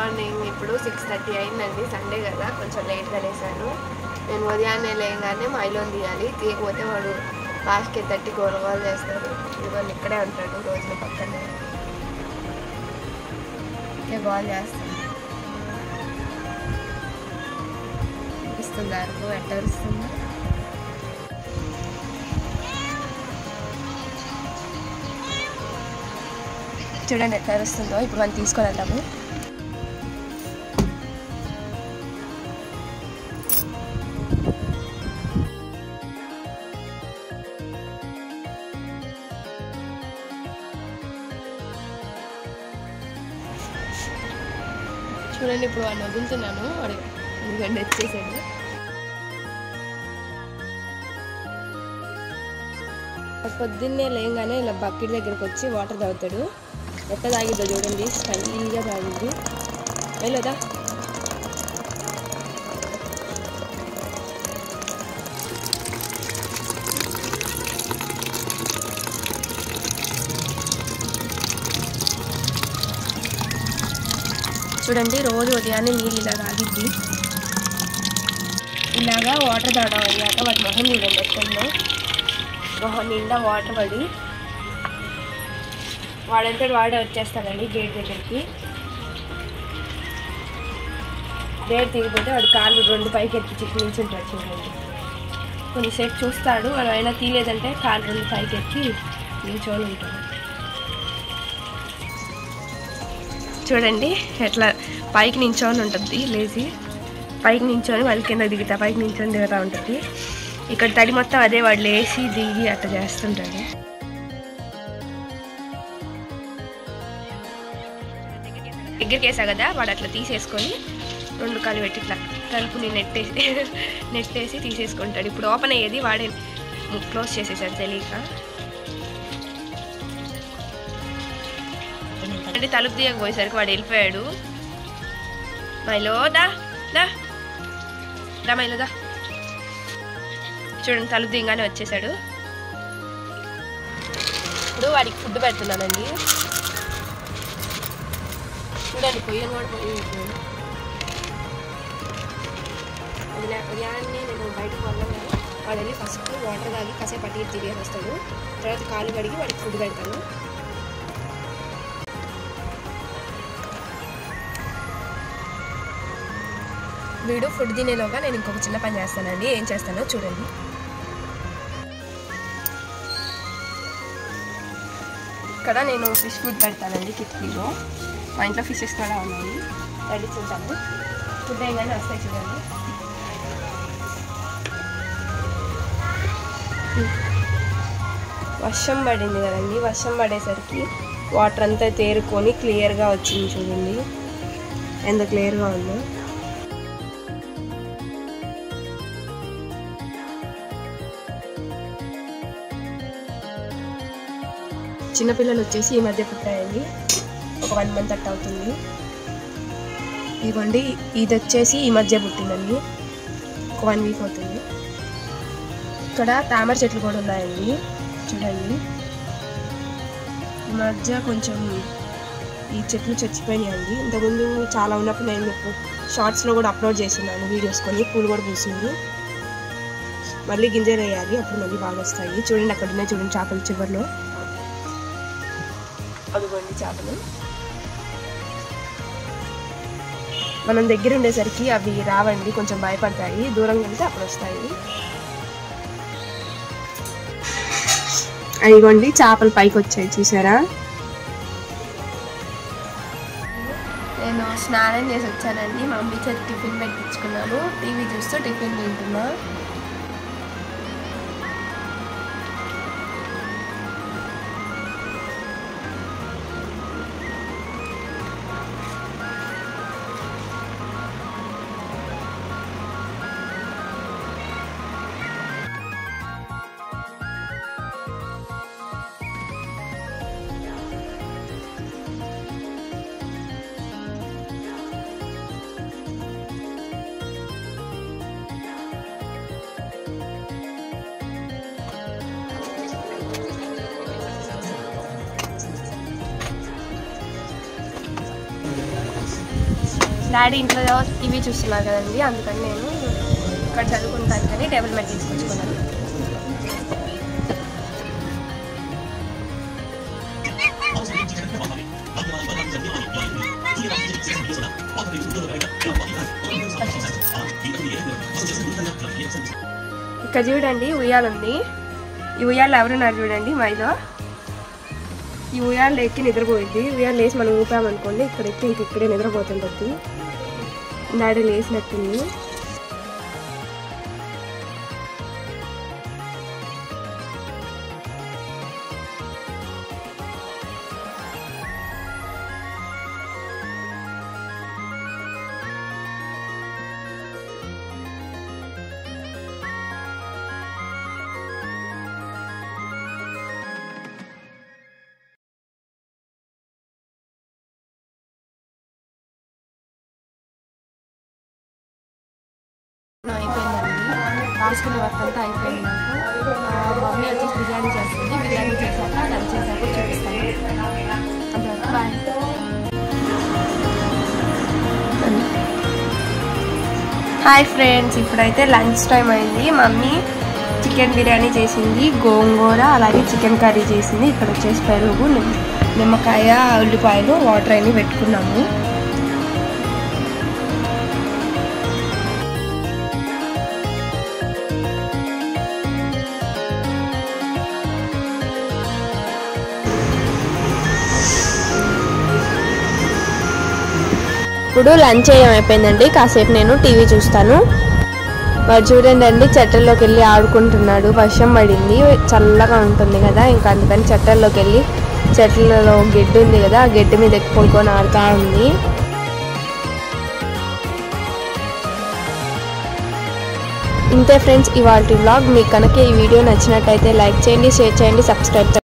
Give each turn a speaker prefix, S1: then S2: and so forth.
S1: Morning ఇప్పుడు 6:30 అయిందండి. Sunday కదా, కొంచెం లేట్గా లేసాను. నేను ఉదయాన్నే లేగానే మైలోన్ తీయాలి. తీయకపోతే వాడు బాస్కెట్ తట్టి గోలగోలు చేస్తాడు. ఇదిగోండి ఇక్కడే ఉంటాడు రోజున పక్కనే, ఇంకా గోల్ చేస్తాడు. ఇస్తుంది అరకు ఎట్టరుస్తుంది. చూడండి ఎట్లా అరుస్తుందో. ఇప్పుడు మనం తీసుకొని వెళ్దాము. చూడండి ఇప్పుడు వాడిని వదులుతున్నాను. వాడు ఎందుకంటే వచ్చేసాడు. పొద్దున్నే లేగానే ఇలా బకెట్ దగ్గరకు వచ్చి వాటర్ తాగుతాడు. ఎట్లా తాగిద్దో చూడండి, స్టైల్గా తాగిద్ది. వెళ్ళదా చూడండి, రోజు ఉదయాన్నే నీళ్ళు ఇలా తాగిద్ది. ఇలాగా వాటర్ తాగడం అయ్యాక వాటి మొహం చూడండి ఎక్కడో మొహం నిండా వాటర్ పడి వాడంతటి వాడే వచ్చేస్తాడండి గేట్ దగ్గరికి. గేట్ తీగిపోతే వాడు కాళ్ళు 2 పైకి ఎత్తి చిక్కు నిల్చుంటాడు. చూడండి కొన్నిసేపు చూస్తాడు, వాడు అయినా తీయలేదంటే కాళ్ళు 2 పైకి ఎత్తి నిల్చొని ఉంటాడు. చూడండి ఎట్లా పైకి నించొని ఉంటుంది. లేచి పైకి నించొని మళ్ళీ కింద దిగుతా, పైకి నించొని దిగుతూ ఉంటుంది. ఇక్కడ తడి మొత్తం అదే వాడు లేచి దిగి అట్లా చేస్తుంటాడు. దగ్గరికి వేసా కదా, వాడు అట్లా తీసేసుకొని 2 కాళ్ళు పెట్టి ఇట్లా తలుపుని నెట్టేసి తీసేసుకుంటాడు. ఇప్పుడు ఓపెన్ అయ్యేది వాడే క్లోజ్ చేసేసాడు తెలియక. అంటే తలుపు తీయకపోయేసరికి వాడు వెళ్ళిపోయాడు. మైలో దా దా దా మైలో దా. చూడండి తలుపు తీయగానే వచ్చేసాడు. ఇప్పుడు వాడికి ఫుడ్ పెడుతున్నానండి. చూడండి పొయ్యను కూడా పొయ్యి పెట్టాను. ఉదయాన్నే నేను బయటకు వెళ్ళాను కదా, వాడు వెళ్ళి ఫస్ట్ వాటర్ తాగి కాసేపు అటు తిరిగి వస్తాడు. తర్వాత కాలు కడిగి వాడికి ఫుడ్ పెడతాను. వీడు ఫుడ్ తినేలోగా నేను ఇంకొక చిన్న పని చేస్తానండి. ఏం చేస్తానో చూడండి. ఇక్కడ నేను ఫిష్ ఫుడ్ పెడతానండి కిటికీలో. మా ఇంట్లో ఫిషెస్ కూడా ఉన్నాయి, రెడీ చూద్దాము. ఫుడ్ ఏమైనా వస్తాయి చూడండి. వర్షం పడింది కదండి, వర్షం పడేసరికి వాటర్ అంతా తేరుకొని క్లియర్గా వచ్చింది. చూడండి ఎంత క్లియర్గా ఉందో. చిన్నపిల్లలు వచ్చేసి ఈ మధ్య పుట్టాయండి, ఒక 1 మంత్ అట్ట అవుతుంది. ఇదిగోండి ఇది వచ్చేసి ఈ మధ్య పుట్టిందండి, ఒక 1 వీక్ అవుతుంది. ఇక్కడ తామర చెట్లు కూడా ఉన్నాయండి చూడండి. ఈ మధ్య కొంచెం ఈ చెట్లు చచ్చిపోయినాయండి. ఇంతకుముందు చాలా ఉన్నప్పుడు నేను మీకు షార్ట్స్లో కూడా అప్లోడ్ చేస్తున్నాను వీడియోస్. కొన్ని పూలు కూడా పూసినాయి. మళ్ళీ గింజలు వేయాలి, అప్పుడు మళ్ళీ బాగా వస్తాయి. చూడండి అక్కడ ఉన్నాయి చూడండి చేపలు చివరిలో. అదిగోండి చేపలు. మనం దగ్గర ఉండేసరికి అవి రావండి, కొంచెం భయపడతాయి. దూరంగా వెళ్తే అప్పుడు వస్తాయి. అదిగోండి చేపలు పైకి వచ్చాయి చూసారా. నేను స్నానం చేసి వచ్చానండి. మా మమ్మీ చేతి టిఫిన్ పెట్టించుకున్నాను. టీవీ చూస్తూ టిఫిన్ తింటున్నా. డాడీ ఇంట్లో టీవీ చూస్తున్నారు కదండి, అందుకని నేను ఇక్కడ చదువుకుంటాను కానీ టేబుల్ మీద తీసుకొచ్చుకున్నాను. ఇక్కడ చూడండి ఉయ్యాల ఉంది. ఈ ఉయ్యాలు ఎవరున్నారు చూడండి, మైలో. ఈ ఉయ్యాలు ఎక్కి నిద్రపోయింది. ఉయ్యాలు లేసి మనం ఊపామనుకోండి, ఇక్కడ ఎక్కి ఇక్కడే నిద్రపోతుంటుంది. డాడీ లేసినట్టుంది. అయిపోయిందండి, రాసుకునే వర్క్ అంతా అయిపోయింది. నాకు మమ్మీ వచ్చేసి బిర్యానీ చేస్తుంది. బిర్యానీ చేశాక లంచ్ చేశాక చూపిస్తాను. అంతవరకు బాయ్. హాయ్ ఫ్రెండ్స్, ఇప్పుడైతే లంచ్ టైం అయింది. మమ్మీ చికెన్ బిర్యానీ చేసింది, గోంగూర అలాగే చికెన్ కర్రీ చేసింది. ఇక్కడ వచ్చేసి పెరుగు, నిమ్మకాయ, ఉల్లిపాయలు, వాటర్ అన్ని పెట్టుకున్నాము. ఇప్పుడు లంచ్ చేయడం అయిపోయిందండి. కాసేపు నేను టీవీ చూస్తాను. వాడు చూడండి చెట్లలోకి వెళ్ళి ఆడుకుంటున్నాడు. వర్షం పడింది, చల్లగా ఉంటుంది కదా, ఇంకా అందుకని చెట్లలోకి వెళ్ళి చెట్లలో గడ్డి ఉంది కదా, ఆ గడ్డి మీద ఎక్కిపోలుకొని ఆడుతూ ఉంది. ఇంతే ఫ్రెండ్స్ ఇవాల్టి వ్లాగ్. మీకు కనుక ఈ వీడియో నచ్చినట్టయితే లైక్ చేయండి, షేర్ చేయండి, సబ్స్క్రైబ్ చేయండి.